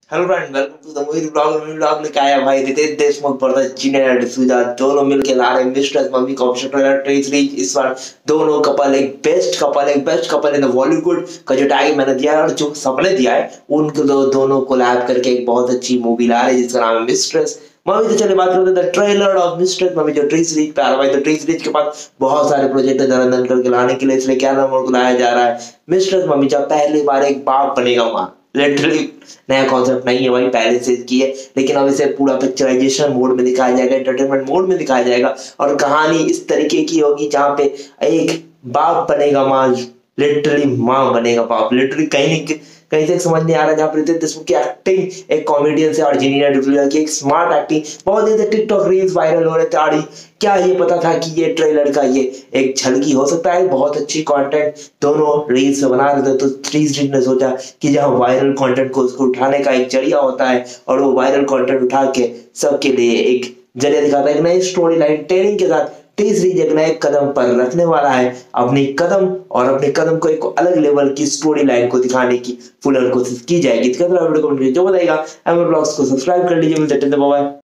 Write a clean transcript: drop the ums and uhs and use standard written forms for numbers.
Hello friend, welcome to the movie blog. Movie blog लेके आया भाई रितेश देशमुख, भरत जीने डिसूजा दोनों मिलके ला रहे मिस्टर मम्मी का ऑप्शन ट्रेलर ट्रेस रीच। इस बार दोनों कपल एक बेस्ट कपल इन बॉलीवुड का जो टैग मैंने दिया है और जो सपने दिया है उनको दोनों को लैब करके एक बहुत अच्छी मूवी ला रहे हैं जिसका नाम है मिस्ट्रेस मम्मी। तो चलिए बात करते हैं the trailer of mistress mummy जो ट्रेस रीच पे आ रहा है भाई। तो ट्रेस रीच के पास बहुत सारे प्रोजेक्ट है धड़न करके लाने के लिए, इसलिए क्या नाम उनको लाया जा रहा है मिस्ट्रेस मम्मी। जब पहली बार एक बाप बनेगा वहां, लिटरली नया कॉन्सेप्ट नहीं है भाई, पहले से की है, लेकिन अब इसे पूरा पिक्चराइजेशन मोड में दिखाया जाएगा, एंटरटेनमेंट मोड में दिखाया जाएगा और कहानी इस तरीके की होगी जहां पे एक बाप बनेगा माँ, लिटरली माँ बनेगा बाप। लिटरली कहीं से समझ नहीं आ रहा, जहाँ पर रितेश देशमुख की एक्टिंग एक कॉमेडियन से और जीनिया डिसूजा की एक स्मार्ट एक्टिंग। बहुत दिन से टिकटॉक रील्स वायरल हो रहे थे और क्या ये पता था कि ये ट्रेलर का ये एक झलकी हो सकता है। बहुत अच्छी कंटेंट दोनों रील्स में बना रहे थे, तो थ्री ने सोचा कि जहाँ वायरल कंटेंट को उसको उठाने का एक जरिया होता है और वो वायरल कंटेंट उठा के सबके लिए एक जरिया दिखाता है। एक नई स्टोरी लाइन टेलिंग के साथ तीसरी एक नए कदम पर रखने वाला है अपनी कदम, और अपने कदम को एक अलग लेवल की स्टोरी लाइन को दिखाने की फुल कोशिश की जाएगी। जो बताएगा ब्लॉग्स को सब्सक्राइब कर लीजिए। मिलते हैं, बाय।